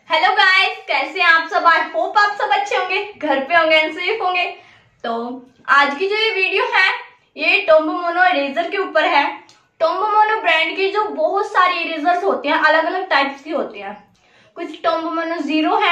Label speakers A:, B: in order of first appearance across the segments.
A: Hello guys, कैसे हैं आप सब। आई होप आप सब अच्छे होंगे, घर पे होंगे एंड सेफ होंगे। तो आज की जो ये वीडियो है ये टोम्बो मोनो इरेजर के ऊपर है। टोम्बो मोनो ब्रांड की जो बहुत सारी इरेजर्स होती हैं, अलग अलग टाइप्स की होती हैं। कुछ टोम्बो मोनो जीरो है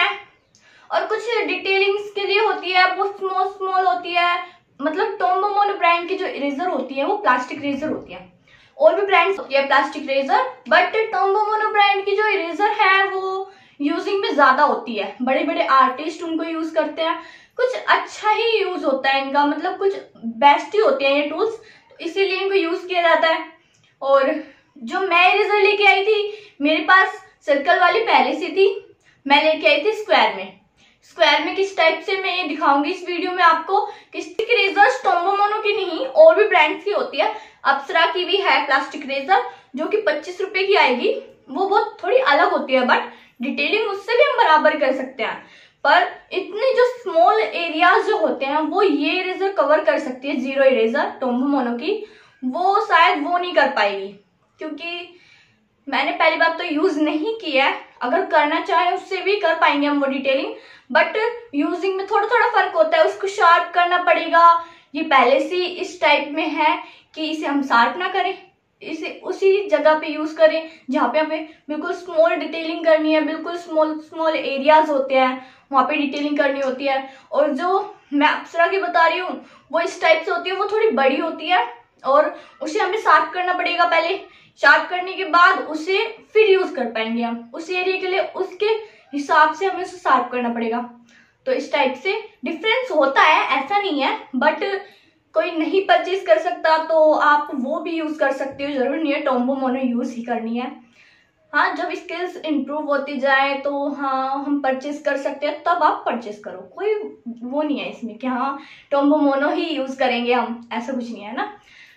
A: और कुछ डिटेलिंग्स के लिए होती है, वो स्मॉल स्मॉल होती है। मतलब टोम्बो मोनो ब्रांड की जो इरेजर होती है वो प्लास्टिक इरेजर होती है। और भी ब्रांड्स होती है plastic eraser, but Tombo Mono brand की जो इरेजर है वो यूजिंग में ज्यादा होती है। बड़े बड़े आर्टिस्ट उनको यूज करते हैं, कुछ अच्छा ही यूज होता है इनका, मतलब कुछ बेस्ट ही होते हैं ये टूल्स, तो इसीलिए इनको यूज किया जाता है। और जो मैं इरेजर लेके आई थी, मेरे पास सर्कल वाली पहले से थी, मैं लेके आई थी स्क्वायर में। स्क्वायर में किस टाइप से मैं ये दिखाऊंगी इस वीडियो में आपको। प्लास्टिक इरेजर टोम्बो मोनो की नहीं और भी ब्रांड्स की होती है। अप्सरा की भी है प्लास्टिक इरेजर जो कि 25 रुपए की आएगी। वो बहुत थोड़ी अलग होती है, बट डिटेलिंग उससे भी हम बराबर कर सकते हैं। पर इतने जो स्मॉल एरियाज जो होते हैं वो ये इरेजर कवर कर सकती है। जीरो इरेजर टोम्बो मोनो की वो शायद वो नहीं कर पाएगी, क्योंकि मैंने पहली बार तो यूज नहीं किया है। अगर करना चाहे उससे भी कर पाएंगे हम वो डिटेलिंग, बट यूजिंग में थोड़ा थोड़ा फर्क होता है। उसको शार्प करना पड़ेगा। ये पहले से इस टाइप में है कि इसे हम शार्प ना करें, इसे उसी जगह पे यूज करें जहाँ पे हमें बिल्कुल स्मॉल डिटेलिंग करनी है। बिल्कुल स्मॉल स्मॉल एरियाज होते हैं, वहां पे डिटेलिंग करनी होती है। और जो मैं अप्सरा की बता रही हूँ वो इस टाइप से होती है, वो थोड़ी बड़ी होती है और उसे हमें शार्प करना पड़ेगा पहले। शार्प करने के बाद उसे फिर यूज कर पाएंगे हम उस एरिया के लिए, उसके हिसाब से हमें उसे शार्प करना पड़ेगा। तो इस टाइप से डिफरेंस होता है, ऐसा नहीं है। बट कोई नहीं परचेज कर सकता तो आप वो भी यूज कर सकते हो, जरूरी नहीं है टोम्बो मोनो यूज ही करनी है। हाँ, जब स्किल्स इंप्रूव होती जाए तो हाँ हम परचेज कर सकते हैं, तब आप परचेज करो। कोई वो नहीं है इसमें कि हाँ टोम्बो मोनो ही यूज करेंगे हम, ऐसा कुछ नहीं है ना।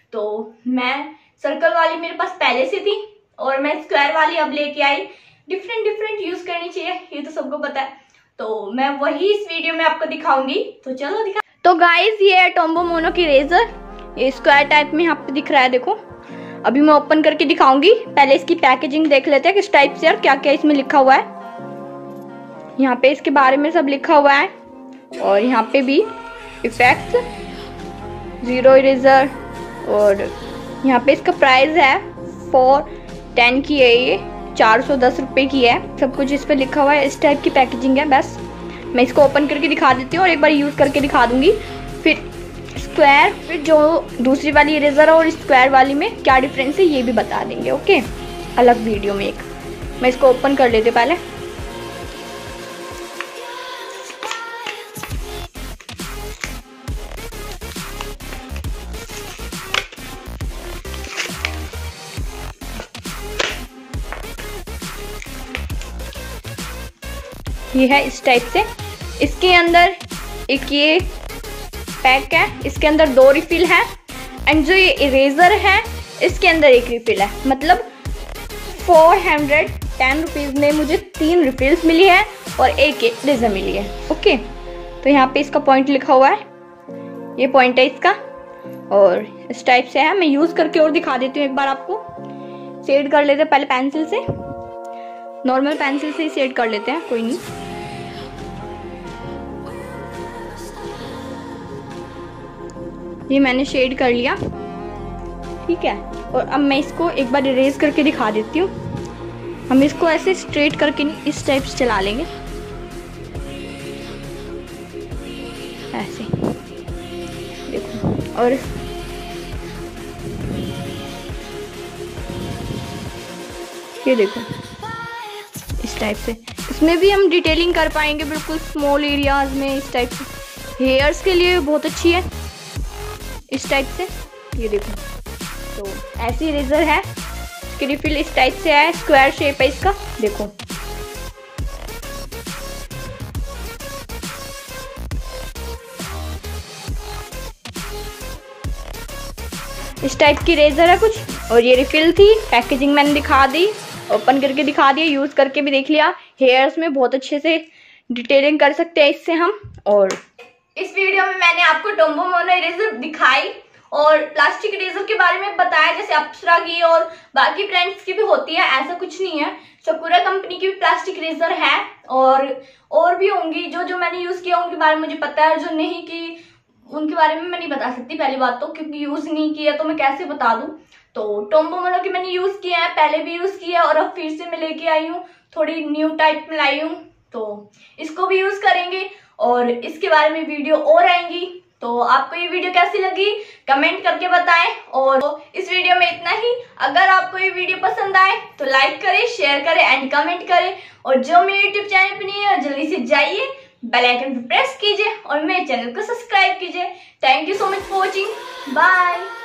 A: तो मैं सर्कल वाली मेरे पास पहले से थी और मैं स्क्वायर वाली अब लेके आई। डिफरेंट डिफरेंट यूज करनी चाहिए, ये तो सबको पता है। तो मैं वही इस वीडियो में आपको दिखाऊंगी, तो चलो दिखा। तो गाइज ये है टोम्बो मोनो की इरेजर, ये स्क्वायर टाइप में यहाँ पे दिख रहा है। देखो अभी मैं ओपन करके दिखाऊंगी। पहले इसकी पैकेजिंग देख लेते हैं किस टाइप से और क्या क्या इसमें लिखा हुआ है। यहाँ पे इसके बारे में सब लिखा हुआ है और यहाँ पे भी इफेक्ट्स, जीरो इरेजर, और यहाँ पे इसका प्राइस है 410 की है, ये 410 रुपए की है। सब कुछ इस पे लिखा हुआ है। इस टाइप की पैकेजिंग है। बस मैं इसको ओपन करके दिखा देती हूँ और एक बार यूज करके दिखा दूंगी। फिर स्क्वायर, फिर जो दूसरी वाली इरेजर है और स्क्वायर वाली में क्या डिफरेंस है ये भी बता देंगे, ओके, अलग वीडियो में एक। मैं इसको ओपन कर लेती हूँ पहले। ये है इस टाइप से। इसके अंदर एक ये पैक है, इसके अंदर 2 रिफिल है, एंड जो ये इरेजर है इसके अंदर एक रिफिल है। मतलब 410 रुपीज में मुझे 3 रिफिल्स मिली है और एक इरेजर मिली है, ओके। तो यहाँ पे इसका पॉइंट लिखा हुआ है, ये पॉइंट है इसका, और इस टाइप से है। मैं यूज करके और दिखा देती हूँ एक बार आपको। शेड कर लेते हैं पहले पेंसिल से, नॉर्मल पेंसिल से ही शेड कर लेते हैं, कोई नहीं। ये मैंने शेड कर लिया, ठीक है। और अब मैं इसको एक बार इरेज करके दिखा देती हूँ। हम इसको ऐसे स्ट्रेट करके नहीं, इस टाइप से चला लेंगे, ऐसे देखो। और ये देखो इस टाइप से, इसमें भी हम डिटेलिंग कर पाएंगे बिल्कुल स्मॉल एरियाज में। इस टाइप से हेयर्स के लिए बहुत अच्छी है, इस टाइप से। ये देखो, तो ऐसी इरेजर है। इसकी रिफिल इस टाइप से है, स्क्वायर शेप है इसका, देखो। इस टाइप की इरेजर है कुछ। और ये रिफिल थी, पैकेजिंग मैंने दिखा दी, ओपन करके दिखा दिया, यूज करके भी देख लिया। हेयर्स में बहुत अच्छे से डिटेलिंग कर सकते हैं इससे हम। और इस वीडियो में मैंने आपको टोम्बो मोनो इरेजर दिखाई और प्लास्टिक इरेजर के बारे में बताया, जैसे अप्सरा की और बाकी ब्रांड्स की भी होती है, ऐसा कुछ नहीं है। सकुरा कंपनी की भी प्लास्टिक इरेजर है और भी होंगी। जो मैंने यूज किया उनके बारे में मुझे पता है, और जो नहीं की उनके बारे में मैं नहीं बता सकती पहली बात तो, क्योंकि यूज नहीं किया तो मैं कैसे बता दूं। तो टोम्बो मोनो की मैंने यूज किया है, पहले भी यूज किया और अब फिर से मैं लेके आई हूँ, थोड़ी न्यू टाइप में लाई हूँ, तो इसको भी यूज करेंगे और इसके बारे में वीडियो और आएंगी। तो आपको ये वीडियो कैसी लगी कमेंट करके बताएं, और इस वीडियो में इतना ही। अगर आपको ये वीडियो पसंद आए तो लाइक करें, शेयर करें एंड कमेंट करें, और जो मेरे यूट्यूब चैनल पे नहीं है जल्दी से जाइए, बेल आइकन पे प्रेस कीजिए और मेरे चैनल को सब्सक्राइब कीजिए। Thank you so much for watching, bye.